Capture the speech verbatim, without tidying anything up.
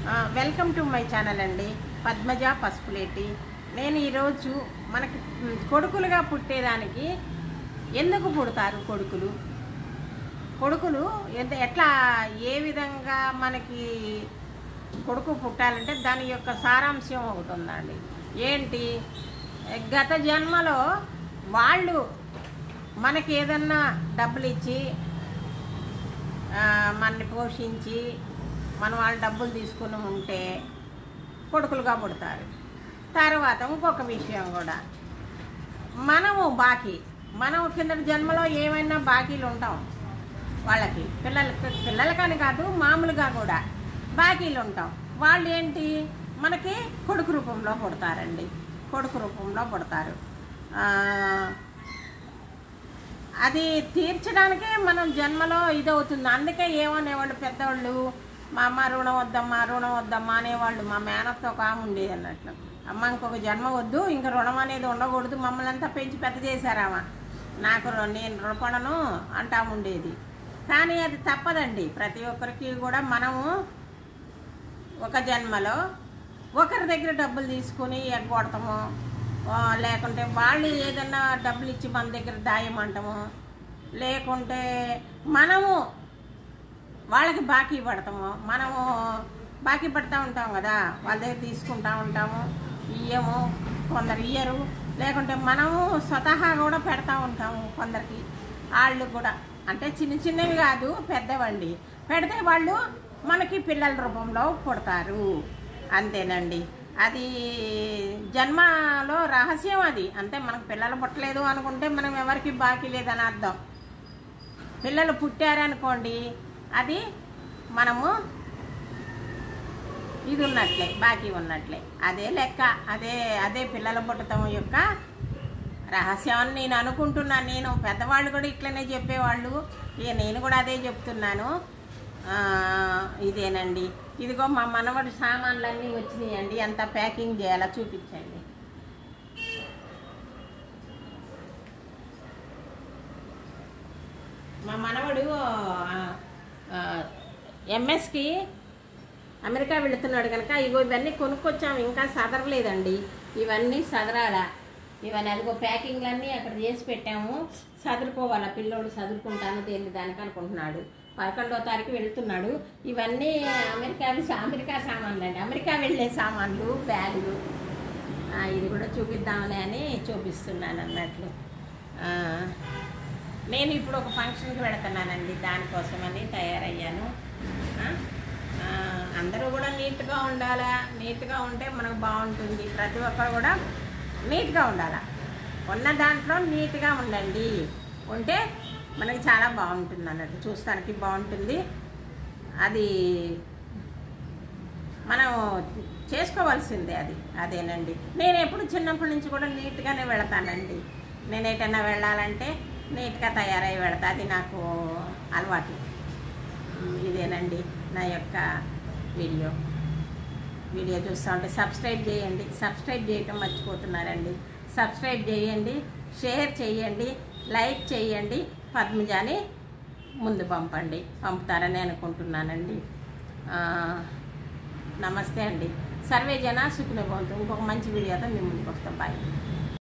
Welcome to my channel అండి, పద్మజ పసుపులేటి. నేను ఈరోజు మనకి కొడుకులుగా పుట్టేదానికి ఎందుకు పుడతారు కొడుకులు కొడుకులు ఎంత ఎట్లా ఏ విధంగా మనకి కొడుకు పుట్టాలంటే దాని యొక్క సారాంశం ఒకటి ఉందండి. ఏంటి, గత జన్మలో వాళ్ళు మనకి ఏదన్నా డబ్బులు ఇచ్చి మనని పోషించి మన వాళ్ళు డబ్బులు తీసుకుని ఉంటే కొడుకులుగా పుడతారు. తర్వాత ఇంకొక విషయం కూడా, మనము బాకీ మనం కిందటి జన్మలో ఏమైనా బాకీలు ఉంటాం వాళ్ళకి, పిల్లలకి పిల్లలకని కాదు మామూలుగా కూడా బాకీలు ఉంటాం. వాళ్ళు ఏంటి మనకి కొడుకు రూపంలో పుడతారండి, కొడుకు రూపంలో పుడతారు. అది తీర్చడానికే మనం జన్మలో ఇదవుతుంది. అందుకే ఏమనేవాళ్ళు పెద్దవాళ్ళు, మా అమ్మ రుణం వద్దమ్మా రుణం వద్దమ్మా అనేవాళ్ళు. మా మేనత్తో ఒక ఆమె ఉండేది అన్నట్లు, అమ్మ ఇంకొక జన్మ వద్దు, ఇంకా రుణం అనేది ఉండకూడదు, మమ్మల్ని అంతా పెంచి పెద్ద చేశారామా, నాకు నేను రుణపడను అంటా ఉండేది. కానీ అది తప్పదండి. ప్రతి ఒక్కరికి కూడా మనము ఒక జన్మలో ఒకరి దగ్గర డబ్బులు తీసుకుని ఎగ్గొడతాము, లేకుంటే వాళ్ళు ఏదన్నా డబ్బులు ఇచ్చి మన దగ్గర దాయమంటాము, లేకుంటే మనము వాళ్ళకి బాకీ పడతాము. మనము బాకీ పడుతూ ఉంటాం కదా, వాళ్ళ దగ్గర తీసుకుంటూ ఉంటాము, ఇయ్యము, కొందరు ఇయ్యరు, లేకుంటే మనము స్వతహా కూడా పెడతా ఉంటాము కొందరికి. వాళ్ళు కూడా అంటే చిన్న చిన్నవి కాదు, పెద్దవండి, పెడితే వాళ్ళు మనకి పిల్లల రూపంలో పుడతారు. అంతేనండి, అది జన్మలో రహస్యం అది. అంతే, మనకు పిల్లలు పుట్టలేదు అనుకుంటే మనం ఎవరికి బాకీ లేదని అర్థం. పిల్లలు పుట్టారనుకోండి, అది మనము ఇది ఉన్నట్లే, బాకీ ఉన్నట్లే, అదే లెక్క, అదే అదే పిల్లల పుట్టడం యొక్క రహస్యం అని నేను అనుకుంటున్నాను. నేను పెద్దవాళ్ళు కూడా ఇట్లనే చెప్పేవాళ్ళు, ఇక నేను కూడా అదే చెప్తున్నాను. ఇదేనండి, ఇదిగో మా మనవడి సామాన్లన్నీ వచ్చినాయండి, అంత ప్యాకింగ్ చేయాలా చూపించండి. మా మనవడు ఎంఎస్కి అమెరికా వెళుతున్నాడు కనుక ఇగో ఇవన్నీ కొనుక్కొచ్చాము, ఇంకా సదరలేదండి, ఇవన్నీ సదరాలా. ఇవన్నీ అదిగో ప్యాకింగ్లన్నీ అక్కడ చేసి పెట్టాము, సదురుకోవాలా. పిల్లోడు చదువుకుంటాను దేని దానికి అనుకుంటున్నాడు, పదకొండవ తారీఖు వెళుతున్నాడు. ఇవన్నీ అమెరికా అమెరికా సామాన్లు అండి, అమెరికా వెళ్ళే సామాన్లు, బ్యాగులు. ఇది కూడా చూపిద్దామని అని చూపిస్తున్నాను అన్నట్లు. నేను ఇప్పుడు ఒక ఫంక్షన్కి వెళుతున్నానండి, దానికోసమని తయారయ్యాను. అందరూ కూడా నీట్గా ఉండాలా, నీట్గా ఉంటే మనకు బాగుంటుంది. ప్రతి ఒక్కరు కూడా నీట్గా ఉండాలా, ఉన్న దాంట్లో నీట్గా ఉండండి, ఉంటే మనకి చాలా బాగుంటుంది అన్నట్టు, చూస్తానికి బాగుంటుంది. అది మనం చేసుకోవాల్సిందే, అది అదేనండి. నేను ఎప్పుడు చిన్నప్పటి నుంచి కూడా నీట్గానే వెళతానండి. నేను ఎటన్నా వెళ్ళాలంటే నీట్గా తయారై వెళతా, అది నాకు అలవాటు. ఇదేనండి నా యొక్క వీడియో వీడియో చూస్తూ ఉంటే సబ్స్క్రైబ్ చేయండి. సబ్స్క్రైబ్ చేయటం మర్చిపోతున్నారండి, సబ్స్క్రైబ్ చేయండి, షేర్ చేయండి, లైక్ చేయండి, పద్మజాని ముందు పంపండి, పంపుతారని అనుకుంటున్నానండి. నమస్తే అండి, సర్వే జన సుఖినో భవంతు. ఇంకొక మంచి వీడియోతో మీ ముందుకు వస్తాం. బాయ్.